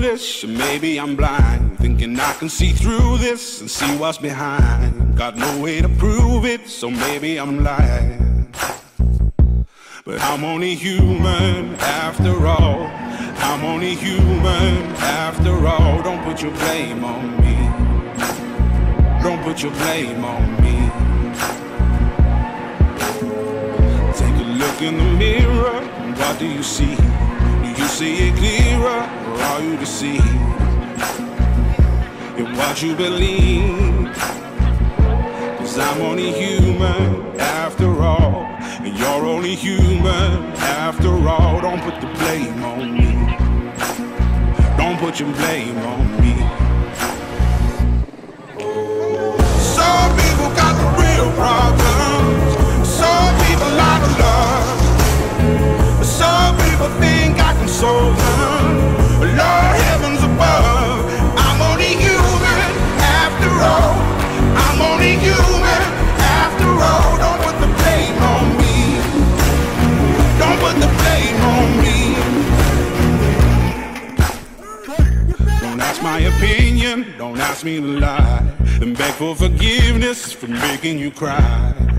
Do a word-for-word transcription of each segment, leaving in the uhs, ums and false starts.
foolish, or maybe I'm blind, thinking I can see through this and see what's behind. Got no way to prove it, so maybe I'm lying. But I'm only human after all. I'm only human after all. Don't put your blame on me. Don't put your blame on me. Take a look in the mirror, what do you see? Do you see it clearer, or are you deceived in what you believe? 'Cause I'm only human after all, and you're only human after all. Don't put the blame on me. Don't put your blame on me. Some people got the real problems. Some people out of love. Some people think I can solve them. Lord heavens above, I'm only human after all. I'm only human after all. Don't put the blame on me. Don't put the blame on me. Don't ask my opinion, don't ask me to lie, and beg for forgiveness for making you cry,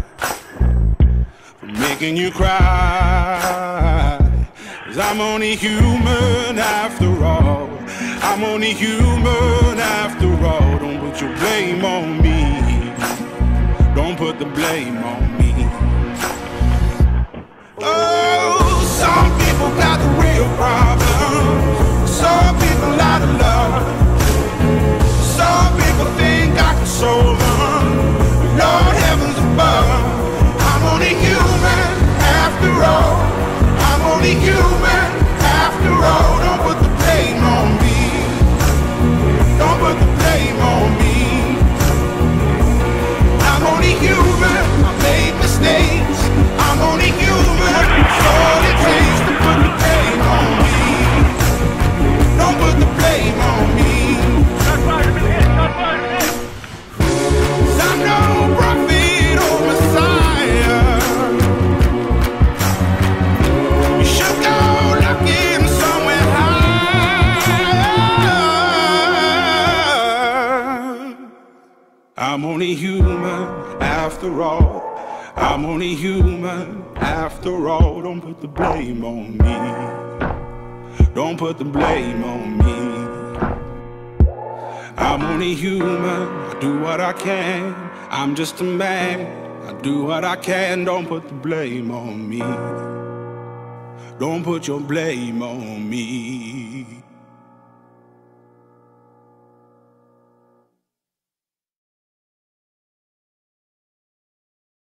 for making you cry. 'Cause I'm only human after all. I'm only human after all. Don't put your blame on me. Don't put the blame on me. Oh, some people got the real problems. Some people out of love. Some people think I can solve them. Lord heavens above, I'm only human after all. I'm only human after all. Don't put the blame on me. Don't put the blame on me. I'm only human, I made mistakes. I'm only human, it's all it takes to put the blame on me. Don't put the blame on me. 'Cause I'm no prophet or Messiah. You should go looking somewhere higher. I'm only human after all. I'm only human after all. Don't put the blame on me. Don't put the blame on me. I'm only human, I do what I can. I'm just a man, I do what I can. Don't put the blame on me. Don't put your blame on me.